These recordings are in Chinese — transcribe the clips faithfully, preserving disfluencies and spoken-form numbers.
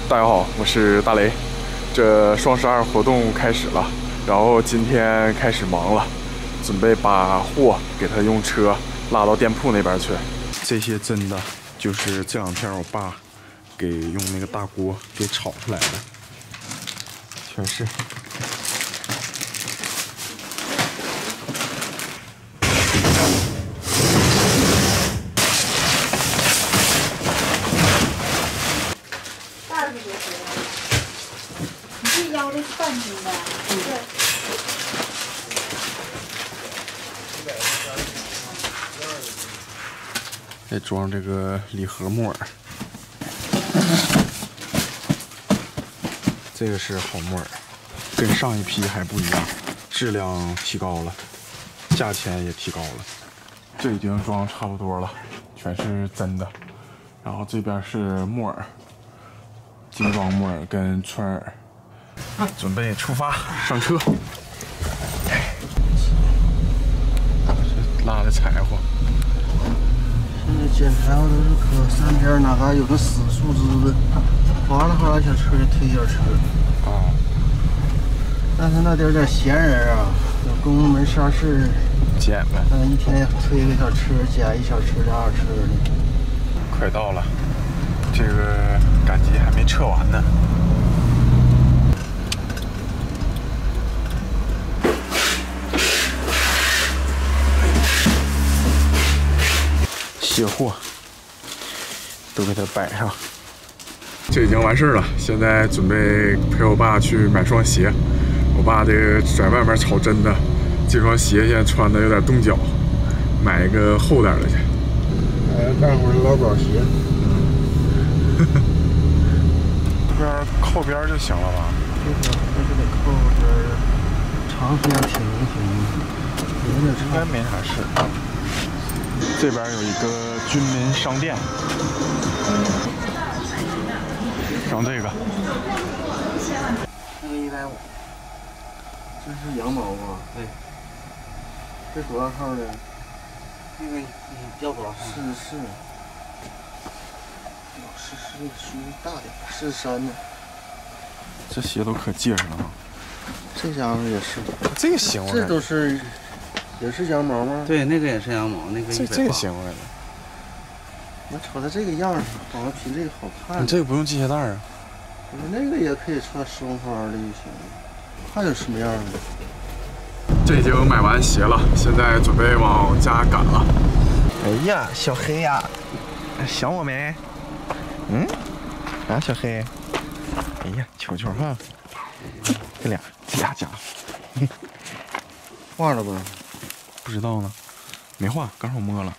大家好，我是大雷。这双十二活动开始了，然后今天开始忙了，准备把货给他用车拉到店铺那边去。这些真的就是这两天我爸给用那个大锅给炒出来的，全是。 腰的是半斤的，对。 再装这个礼盒木耳，这个是好木耳，跟上一批还不一样，质量提高了，价钱也提高了。这已经装差不多了，全是真的。然后这边是木耳，精装木耳跟川耳。 准备出发上车，这拉的柴火。 现在检查都是可三边哪嘎有个死树枝的，哗啦哗啦小车就推小车。 啊。 但是那点点闲人啊，有公门啥事捡呗。 那一天推个小车，捡一小车俩小车的。 快到了，这个赶集还没撤完呢。 卸货都给它摆上，这已经完事了。现在准备陪我爸去买双鞋。我爸这个在外面炒真的，这双鞋现在穿的有点冻脚，买一个厚点的去。 哎，干会儿劳保鞋。 这边靠边就行了吧？ 这个还是得靠边儿，长时间停一停，有点应该没啥事。 这边有一个军民商店，整这个， 那个一百五，这是羊毛啊？对。这多少号的？那个你要多少号？四十四。四十四须大点，四十三呢。 这鞋都可结实了啊！ 这家伙也是， 这个行， 这都是。 也是羊毛吗？ 对，那个也是羊毛，那个这这个行我感觉。 我瞅它这个样儿，好像比这个好看。 你这个不用系鞋带啊？ 我说那个也可以穿松花的就行了。看有什么样的？ 这已经买完鞋了，现在准备往家赶了。 哎呀，小黑呀，想我没？嗯？啊，小黑。哎呀，瞅瞅哈，这俩这俩家伙，画了吧？ 不知道呢，没画，刚好摸了。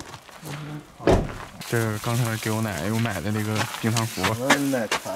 这是刚才给我奶奶又买的那个冰糖葫芦。 我奶馋。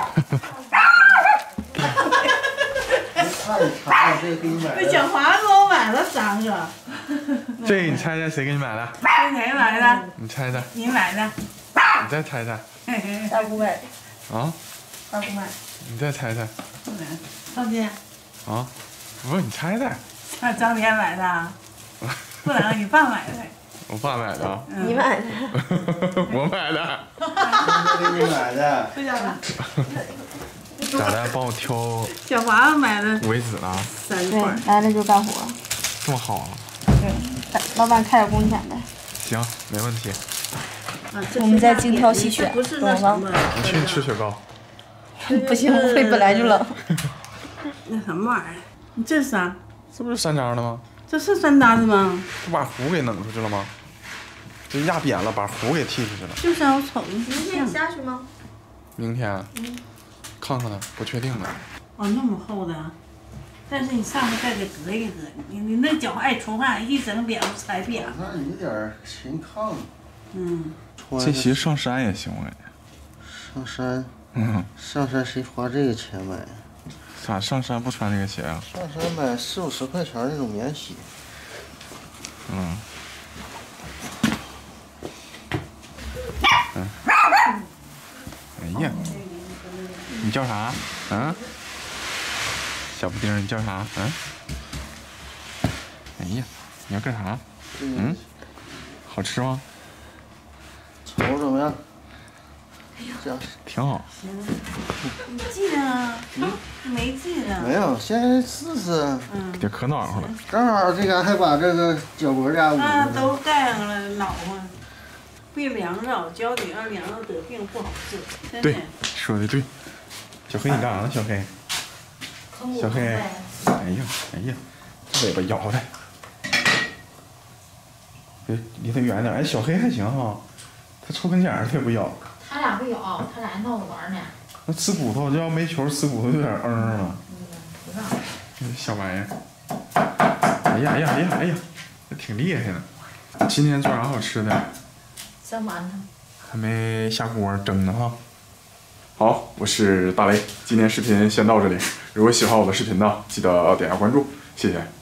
太馋了，这个给你买的。 这小华给我买了三个。 这个你猜猜谁给你买的？ 是谁买的？ 你猜猜。 你买的。 你再猜猜。 大姑买的。啊？ 大姑买。 你再猜猜。 张天。 啊？不是，你猜猜。 让张天买的。 不能，你爸买的。 我爸买的。 你买的。 我买的。 给你买的。 回家吧。 咋的？帮我挑。 小华买的。 五味子呢？ 三块。 来了就干活。 这么好啊？ 对，老板开点工钱呗。 行，没问题。 我们在精挑细选，懂吗？ 你去吃雪糕。 不行，胃本来就冷。 那什么玩意儿？你这是啥？ 这不是山楂的吗？ 这是山楂的吗？ 不把核给弄出去了吗？这压扁了，把核给剔出去了。 就是啊，我瞅着。 明天你下去吗？ 明天，嗯，看看呢，不确定呢。 哦，那么厚的，但是你上面再给隔一隔，你你那脚爱出汗，一整脸都踩扁了。 那有点勤炕。 嗯。 这鞋上山也行，我感觉。 上山。 嗯。 上山谁花这个钱买？ 咋上山不穿这个鞋啊？ 上山买四五十块钱那种棉鞋。 嗯。嗯。哎呀，你叫啥？嗯？小布丁，你叫啥？嗯？哎呀，你要干啥？嗯？好吃吗？ 瞅怎么样？ 挺好。 你记得啊？没记得。 没有，先试试。 嗯。 这可暖和了。 正好这个还把这个脚脖家捂啊，都盖上了，暖和。别凉着，脚底要凉着得病不好治。 对，说的对。小黑，你干啥呢？小黑。小黑。哎呀，哎呀，这尾巴摇的。别离他远点。哎，小黑还行哈，他凑跟前儿他也不咬。 他俩不咬，他俩闹着玩呢。 那吃骨头，这要没球吃骨头有点嗯了。 不让。 小玩意儿。哎呀哎呀哎呀哎呀，这挺厉害的。今天做啥好吃的？ 蒸馒头。 还没下锅蒸呢哈。 好，我是大雷，今天视频先到这里。如果喜欢我的视频呢，记得点下关注，谢谢。